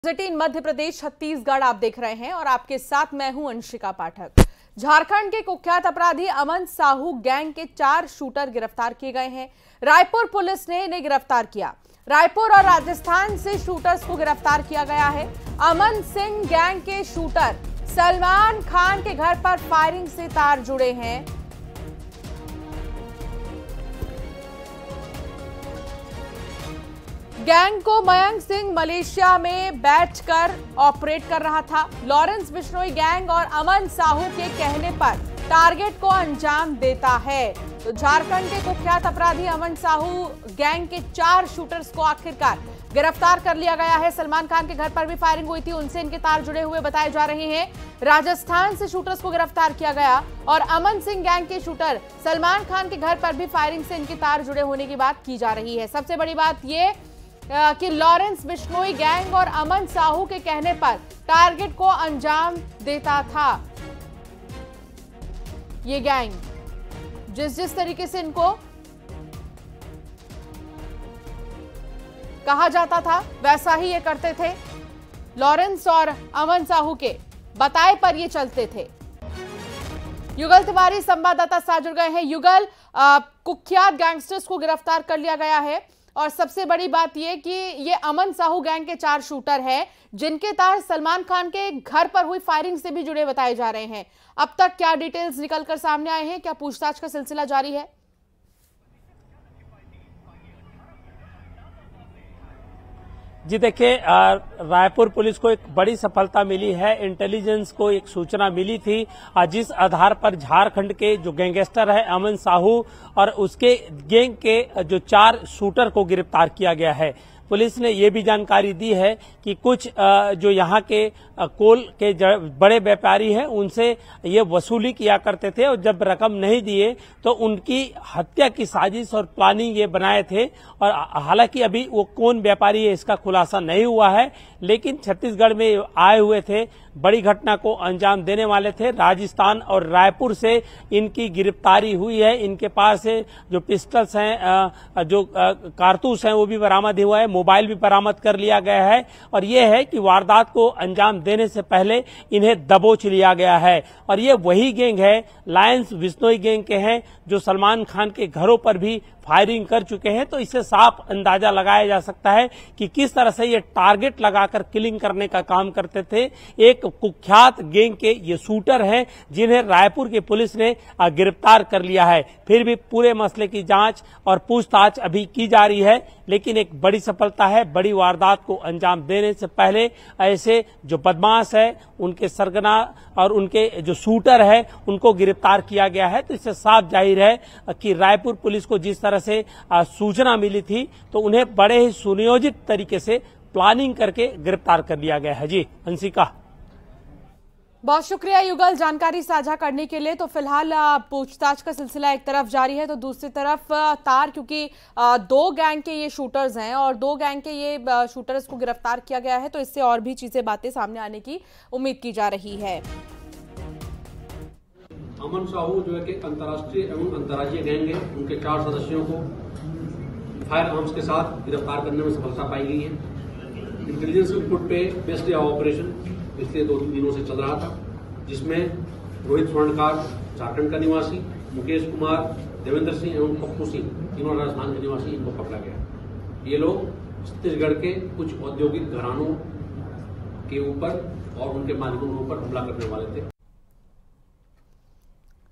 18 मध्य प्रदेश छत्तीसगढ़ आप देख रहे हैं और आपके साथ मैं हूं अंशिका पाठक। झारखंड के कुख्यात अपराधी अमन साहू गैंग के 4 शूटर गिरफ्तार किए गए हैं। रायपुर पुलिस ने इन्हें गिरफ्तार किया। रायपुर और राजस्थान से शूटर्स को गिरफ्तार किया गया है। अमन सिंह गैंग के शूटर सलमान खान के घर पर फायरिंग से तार जुड़े हैं। गैंग को मयंक सिंह मलेशिया में बैठकर ऑपरेट कर रहा था। लॉरेंस बिश्नोई गैंग और अमन साहू के कहने पर टारगेट को अंजाम देता है। तो झारखंड के कुख्यात अपराधी अमन साहू गैंग के 4 शूटर्स को आखिरकार गिरफ्तार कर लिया गया है। सलमान खान के घर पर भी फायरिंग हुई थी, उनसे इनके तार जुड़े हुए बताए जा रहे हैं। राजस्थान से शूटर्स को गिरफ्तार किया गया और अमन सिंह गैंग के शूटर सलमान खान के घर पर भी फायरिंग से इनके तार जुड़े होने की बात की जा रही है। सबसे बड़ी बात यह कि लॉरेंस बिश्नोई गैंग और अमन साहू के कहने पर टारगेट को अंजाम देता था ये गैंग। जिस तरीके से इनको कहा जाता था वैसा ही ये करते थे। लॉरेंस और अमन साहू के बताए पर ये चलते थे। युगल तिवारी संवाददाता साथ जुड़ गए हैं। युगल, कुख्यात गैंगस्टर्स को गिरफ्तार कर लिया गया है और सबसे बड़ी बात यह कि ये अमन साहू गैंग के 4 शूटर हैं जिनके तार सलमान खान के घर पर हुई फायरिंग से भी जुड़े बताए जा रहे हैं। अब तक क्या डिटेल्स निकलकर सामने आए हैं? क्या पूछताछ का सिलसिला जारी है? जी देखिए, रायपुर पुलिस को एक बड़ी सफलता मिली है। इंटेलिजेंस को एक सूचना मिली थी जिस आधार पर झारखंड के जो गैंगस्टर है अमन साहू और उसके गैंग के जो 4 शूटर को गिरफ्तार किया गया है। पुलिस ने ये भी जानकारी दी है कि कुछ जो यहाँ के कोल के बड़े व्यापारी हैं उनसे ये वसूली किया करते थे और जब रकम नहीं दिए तो उनकी हत्या की साजिश और प्लानिंग ये बनाए थे। और हालांकि अभी वो कौन व्यापारी है इसका खुलासा नहीं हुआ है, लेकिन छत्तीसगढ़ में आए हुए थे, बड़ी घटना को अंजाम देने वाले थे। राजस्थान और रायपुर से इनकी गिरफ्तारी हुई है। इनके पास से जो पिस्टल्स हैं, जो कारतूस हैं वो भी बरामद हुआ है, मोबाइल भी बरामद कर लिया गया है। और ये है कि वारदात को अंजाम देने से पहले इन्हें दबोच लिया गया है। और ये वही गैंग है, लॉरेंस बिश्नोई गैंग के हैं, जो सलमान खान के घरों पर भी फायरिंग कर चुके हैं। तो इससे साफ अंदाजा लगाया जा सकता है कि किस तरह से ये टारगेट लगाकर किलिंग करने का काम करते थे। एक कुख्यात गैंग के ये शूटर हैं जिन्हें रायपुर की पुलिस ने गिरफ्तार कर लिया है। फिर भी पूरे मसले की जांच और पूछताछ अभी की जा रही है, लेकिन एक बड़ी सफलता है। बड़ी वारदात को अंजाम देने से पहले ऐसे जो बदमाश है, उनके सरगना और उनके जो शूटर है उनको गिरफ्तार किया गया है। तो इससे साफ जाहिर है कि रायपुर पुलिस को जिस तरह से सूचना मिली थी तो उन्हें बड़े ही सुनियोजित तरीके से प्लानिंग करके गिरफ्तार कर लिया गया है। जी अंशिका, बहुत शुक्रिया युगल जानकारी साझा करने के लिए। तो फिलहाल पूछताछ का सिलसिला एक तरफ जारी है तो दूसरी तरफ तार, क्योंकि 2 गैंग के ये शूटर्स हैं और 2 गैंग के ये शूटर्स को गिरफ्तार किया गया है, तो इससे और भी चीजें बातें सामने आने की उम्मीद की जा रही है। अमन साहू जो है कि अंतर्राष्ट्रीय एवं अंतर्राज्यीय गैंग है, उनके 4 सदस्यों को फायर आर्म्स के साथ गिरफ्तार करने में सफलता पाई गई है। इंटेलिजेंस इनपुट पे बेस्ड यह ऑपरेशन पिछले 2-3 दिनों से चल रहा था, जिसमें रोहित स्वर्णकार झारखंड का निवासी, मुकेश कुमार, देवेंद्र सिंह एवं पप्पू सिंह तीनों राजस्थान के निवासी, इनको पकड़ा गया। ये लोग छत्तीसगढ़ के कुछ औद्योगिक घरानों के ऊपर और उनके मालिकों के ऊपर हमला करने वाले थे।